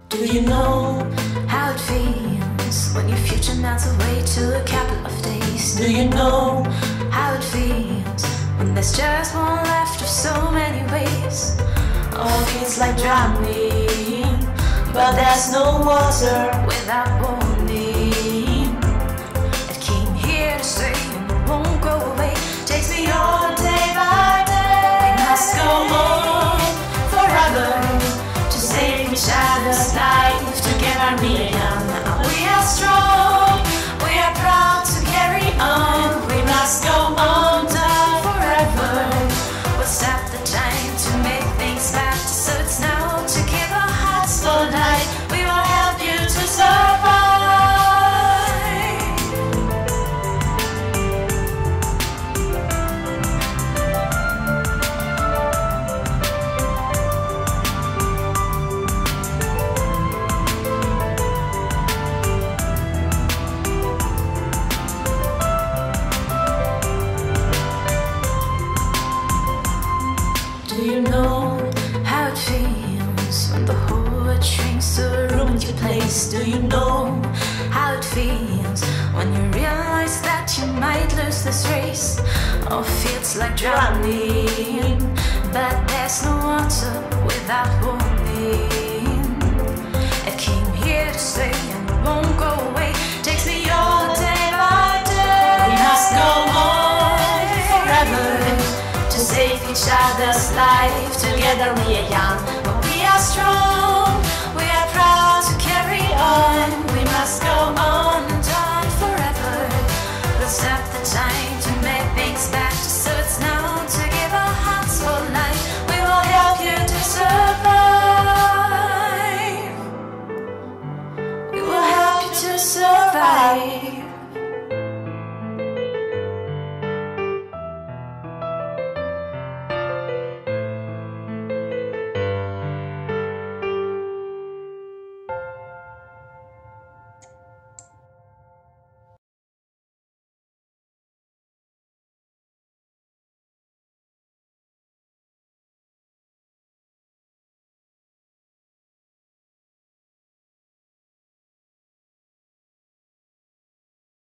Do you know how it feels when your future melts away to a couple of days? Do you know how it feels when there's just one left of so many ways? All feels like drowning, but there's no water without warning. It came here to stay and it won't go away. Takes me on day by day. We must go on forever to save each other's life, to get our meaning on. We are strong, we are proud to carry on. We must go on forever. We'll stop the time to make things better, so it's now to keep our hearts for life. We will help you to survive. Do you know how it feels when the whole world shrinks to a room in your place? Do you know how it feels when you realize that you might lose this race? All feels like drowning, but there's no water without warning. It came here to stay and it won't go away. Takes me all day by day. We must go on forever to save each other's life. Together we are young, but we are strong. We are proud to carry on. We must go on.